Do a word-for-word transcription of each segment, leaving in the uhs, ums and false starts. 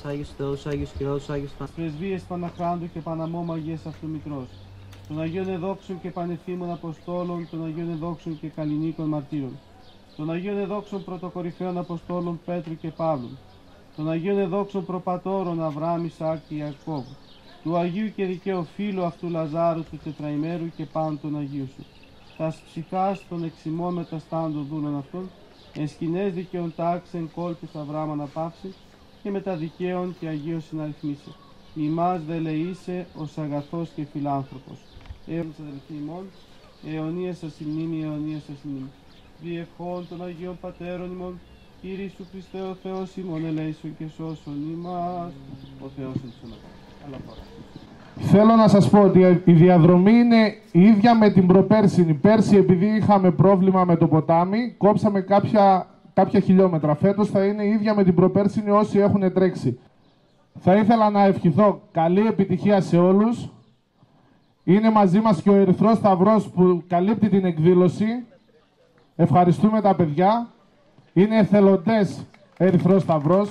Άγιος Θεός, Άγιος Χειρός, Άγιος Παναγιώτης. Πρεσβείες Παναχράντου και Παναμόμαγες Αυτομητρός, των Αγίων Εδόξων και Πανευθύμων Αποστόλων, των Αγίων Εδόξων και Καλλινίκων Μαρτύρων, των Αγίων Εδόξων Πρωτοκορυφαίων Αποστόλων Πέτρου και Παύλου, των Αγίων Εδόξων Προπατώρων Αβραάμ, Ισαάκ και Ιακώβου, του Αγίου και δικαίου φίλου αυτού Λαζάρου του Τετραημέρου και πάντων των Αγίου σου, τας ψυχάς των εξημών μεταστάντων δούλων αυτών, εν σκηνές δικαίων τάξεν κόλπους Αβραάμ αναπαύσει και μετά δικαίων και Αγίων συναριθμίσε. Ημάς δε λεείσαι ως αγαθός και φιλάνθρωπος. Αίων της αδελφοί ημών, αιωνίας σας η μνήμη, αιωνίας σας η μνήμη. Διευχών των Αγίων Πατέρων ημών, Κύριε Ιησού Χριστέ ο Θεός ημών, ελέησον και σώσον ημάς, ο Θεός εν της αναπάρας. Θέλω να σας πω ότι η διαδρομή είναι η ίδια με την προπέρσινη. Πέρσι, επειδή είχαμε πρόβλημα με το ποτάμι, κόψαμε κάποια, κάποια χιλιόμετρα. Φέτος θα είναι η ίδια με την προπέρσινη όσοι έχουν τρέξει. Θα ήθελα να ευχηθώ καλή επιτυχία σε όλους. Είναι μαζί μας και ο Ερυθρός Σταυρός που καλύπτει την εκδήλωση. Ευχαριστούμε τα παιδιά. Είναι εθελοντές Ερυθρός Σταυρός.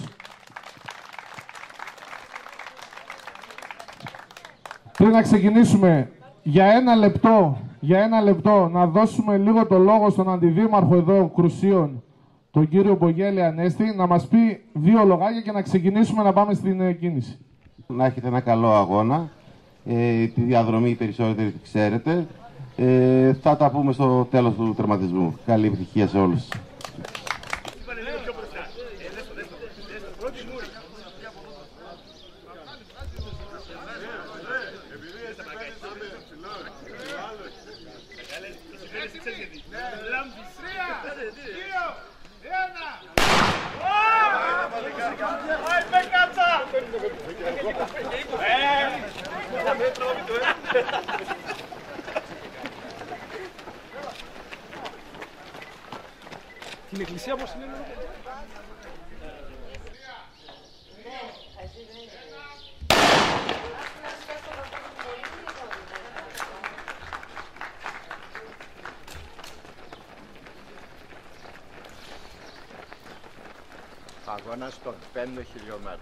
Πριν να ξεκινήσουμε, για ένα λεπτό, για ένα λεπτό να δώσουμε λίγο το λόγο στον αντιδήμαρχο εδώ Κρουσίων, τον κύριο Μπογέλη Ανέστη, να μας πει δύο λογάκια και να ξεκινήσουμε να πάμε στην κίνηση. Να έχετε ένα καλό αγώνα. Ε, τη διαδρομή οι περισσότεροι τη ξέρετε. Ε, θα τα πούμε στο τέλος του τερματισμού. Καλή επιτυχία σε όλους. Την εκκλησία πώς είναι? Αγώνας των πέντε χιλιόμετρων.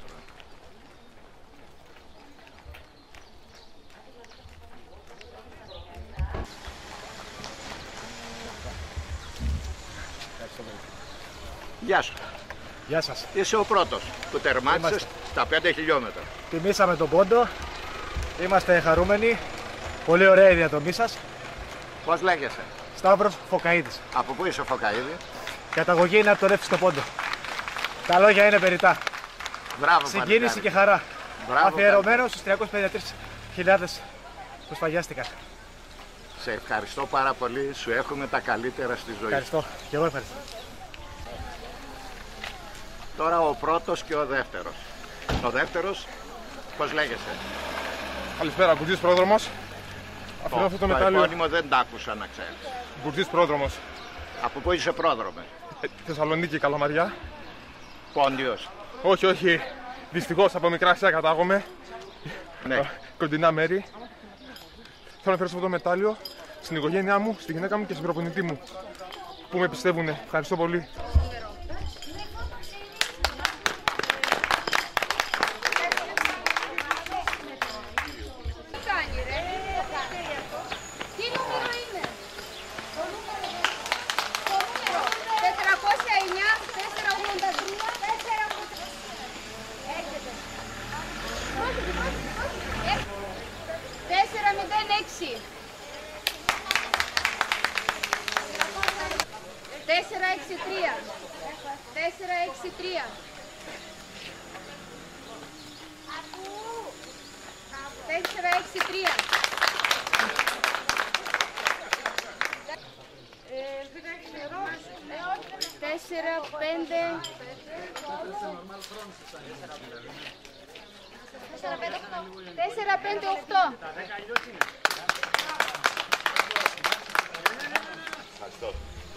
Γεια σου. Γεια σας. Είσαι ο πρώτος που τερμάτισες Είμαστε. τα πέντε χιλιόμετρα. Τιμήσαμε τον πόντο. Είμαστε χαρούμενοι. Πολύ ωραία η διαδρομή σας. Πώς λέγεσαι? Σταύρος Φωκαίδης. Από πού είσαι Φωκαίδη? Καταγωγή είναι από τον Εύξητο Πόντο. Τα λόγια είναι περιτά. Μπράβο, συγκίνηση παλικάρι. και χαρά. Μπράβο, αφιερωμένο στους τριακόσιες πενήντα τρεις χιλιάδες που σφαγιάστηκαν. Σε ευχαριστώ πάρα πολύ. Σου έχουμε τα καλύτερα στη ζωή. Ευχαριστώ. Και εγώ ευχαριστώ. Τώρα ο πρώτος και ο δεύτερος. Ο δεύτερος, πώς λέγεσαι? Καλησπέρα, Γκουρτζής Πρόδρομος. Το, αυτό το, το μετάλλιο... επώνυμο δεν τ' άκουσα να ξέρεις. Γκουρτζής Πρόδρομος. Από πού είσαι πρόδρομε? Ε, Θεσσαλονίκη, Καλαμαριά. Πόντιος. Όχι, όχι. Δυστυχώς από Μικρά Ασία κατάγομαι. Ναι. Κοντινά μέρη. Θέλω να φέρω αυτό το μετάλλιο στην οικογένειά μου, στη γυναίκα μου και στην προπονητή μου που με πιστεύουν. Ευχαριστώ πολύ. τέσσερα έξι τρία. τέσσερα έξι τρία. τέσσερα έξι τρία. τέσσερα πέντε. τέσσερα πέντε οκτώ. Ευχαριστώ.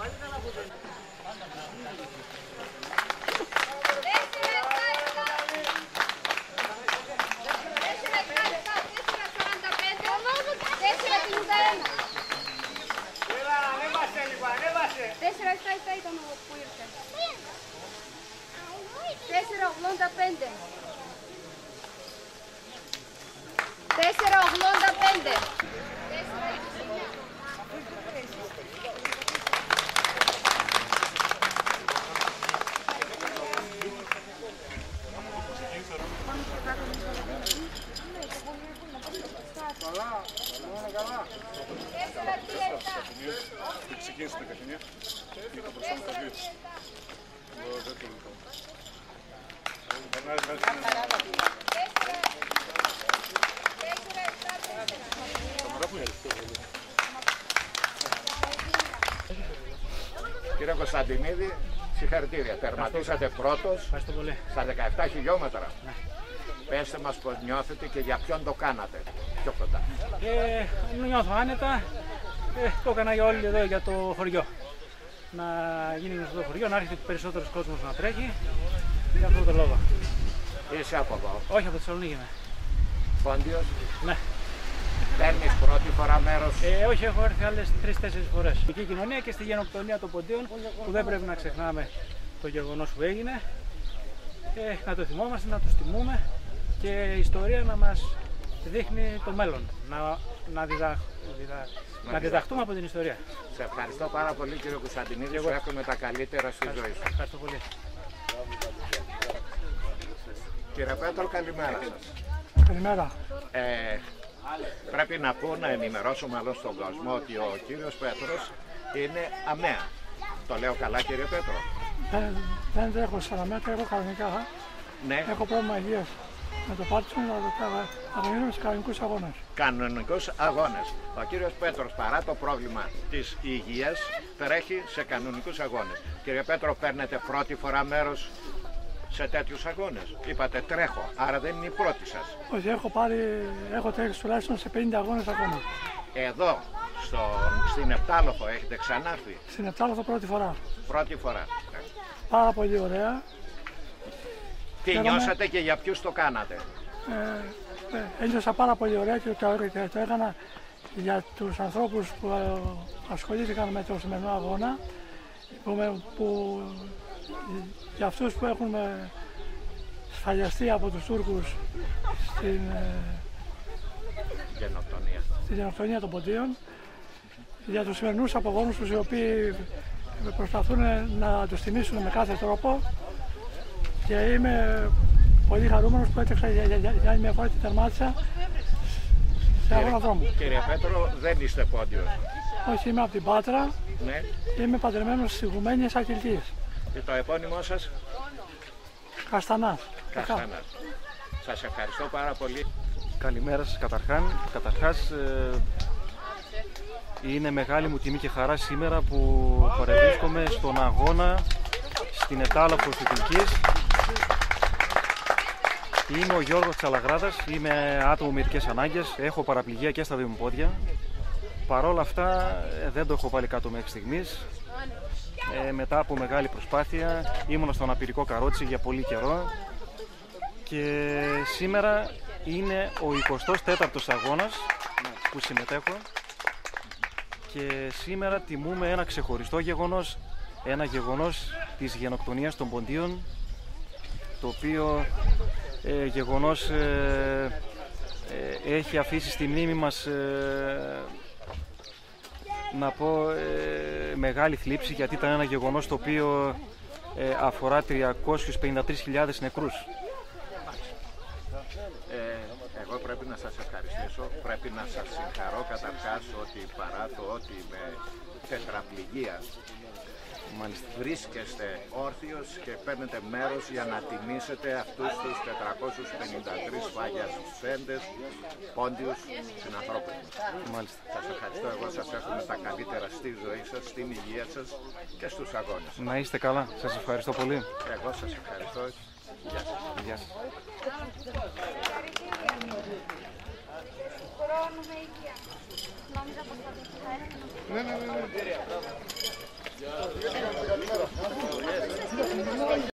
τέσσερα επτά ήταν που ήρθε. τέσσερα ογδόντα πέντε. τέσσερα ογδόντα πέντε. Κύριε Κωνσταντινίδη, συγχαρητήρια. Τερματίσατε πρώτος στα δεκαεπτά χιλιόμετρα. Ναι. Πέστε μας πώς νιώθετε και για ποιον το κάνατε πιο κοντά. Ε, νιώθω άνετα. Ε, το έκανα για όλοι εδώ, για το χωριό. Να γίνει γνωστό το χωριό, να έρχεται περισσότερος κόσμος να τρέχει. Για αυτόν τον λόγο. Είσαι από εδώ? Όχι, από τη Θεσσαλονίκη είμαι. Πόντιος? Ναι. Παίρνεις πρώτη φορά μέρος? Ε, όχι, έχω έρθει άλλες τρεις-τέσσερις φορές. Στην κοινωνία και στη γενοκτονία των Ποντίων, που δεν πρέπει να ξεχνάμε το γεγονός που έγινε. Ε, να το θυμόμαστε, να τους τιμούμε και η ιστορία να μας δείχνει το μέλλον. Να, να, διδα, διδα, να διδαχτούμε από την ιστορία. Σε ευχαριστώ πάρα πολύ, κύριε Κωνσταντινίδη. Σου εύχομαι τα καλύτερα στη ζωή σου. Ευχαριστώ πολύ. Κύριε Πέτρο, καλημέρα σας. Καλημέρα. Ε, πρέπει να πω, να ενημερώσω μάλλον στον κόσμο ότι ο κύριος Πέτρος είναι αμαία. Το λέω καλά, κύριε Πέτρο? Δεν, δεν τρέχω σαράντα μέτρα, έχω κανονικά. Ναι. Έχω πρόβλημα υγείας. Με το Πάρκινσον να αγωνίζομαι σε κανονικούς αγώνες. Κανονικούς αγώνες. Ο κύριος Πέτρος, παρά το πρόβλημα της υγείας, τρέχει σε κανονικούς αγώνες. Κύριε Πέτρο, παίρνετε πρώτη φορά μέρος σε τέτοιους αγώνες? Είπατε τρέχω, άρα δεν είναι η πρώτη σας. Όχι, έχω πάρει, έχω τρέξει τουλάχιστον σε πενήντα αγώνες ακόμα. Εδώ, στο, στην Επτάλοφο, έχετε ξανάρθει? Στην Επτάλοφο πρώτη φορά. Πρώτη φορά. Πάρα πολύ ωραία. Τι Χαίρομαι. Νιώσατε και για ποιους το κάνατε? Ε, ε, ένιωσα πάρα πολύ ωραία και το, το, το έκανα για τους ανθρώπους που ε, ασχολήθηκαν με το σημερινό αγώνα, που, που, για αυτούς που έχουν ε, σφαλιαστεί από τους Τούρκους στην ε, γενοκτονία. στη γενοκτονία των Ποντίων, για τους σημερινούς απογόνους τους, οι οποίοι προσπαθούν να τους τιμήσουν με κάθε τρόπο, και είμαι πολύ χαρούμενος που έτρεξα για, για, για, για μια φορά και τερμάτισα σε αγώνα δρόμου. Κύριε Πέτρο, δεν είστε πόντιος? Όχι, είμαι από την Πάτρα. Ναι. Είμαι παντρεμένος στις Ιγουμένιες Ακυλτίες. Και το επώνυμό σας? Καστανάς. Καστανάς. Σας ευχαριστώ πάρα πολύ. Καλημέρα σας καταρχάν. Καταρχάς, ε, είναι μεγάλη μου τιμή και χαρά σήμερα που παρευρίσκομαι στον αγώνα στην Επτάλοφο της Εθνικής. Είμαι ο Γιώργος Τσαλαγράδας, είμαι άτομο με ειδικές ανάγκες, έχω παραπληγία και στα δύο μου πόδια. Παρ' όλα αυτά δεν το έχω βάλει κάτω μέχρι στιγμής. Ε, μετά από μεγάλη προσπάθεια ήμουνα στο αναπηρικό καρότσι για πολύ καιρό και σήμερα είναι ο εικοστός τέταρτος αγώνας που συμμετέχω και σήμερα τιμούμε ένα ξεχωριστό γεγονός, ένα γεγονός της γενοκτονίας των Ποντίων, το οποίο ε, γεγονός ε, ε, έχει αφήσει στη μνήμη μας ε, να πω ε, μεγάλη θλίψη, γιατί ήταν ένα γεγονός το οποίο ε, αφορά τριακόσιες πενήντα τρεις χιλιάδες νεκρούς. Ε, εγώ πρέπει να σας ευχαριστήσω, πρέπει να σας συγχαρώ καταρχάς ότι παρά το ότι με τετραπληγία Μάλιστα. βρίσκεστε όρθιος και παίρνετε μέρος για να τιμήσετε αυτούς τους τετρακόσιους πενήντα τρεις φαγιασέντες πόντιους συνανθρώπους. Μάλιστα. Σας ευχαριστώ, εγώ σας εύχομαι τα καλύτερα στη ζωή σας, στην υγεία σας και στους αγώνες. Να είστε καλά, σας ευχαριστώ πολύ. Εγώ σας ευχαριστώ. Γεια σας. Γεια σας. Χρόνο με υγεία. Νόμιζα πως θα το Ναι, ναι, ναι.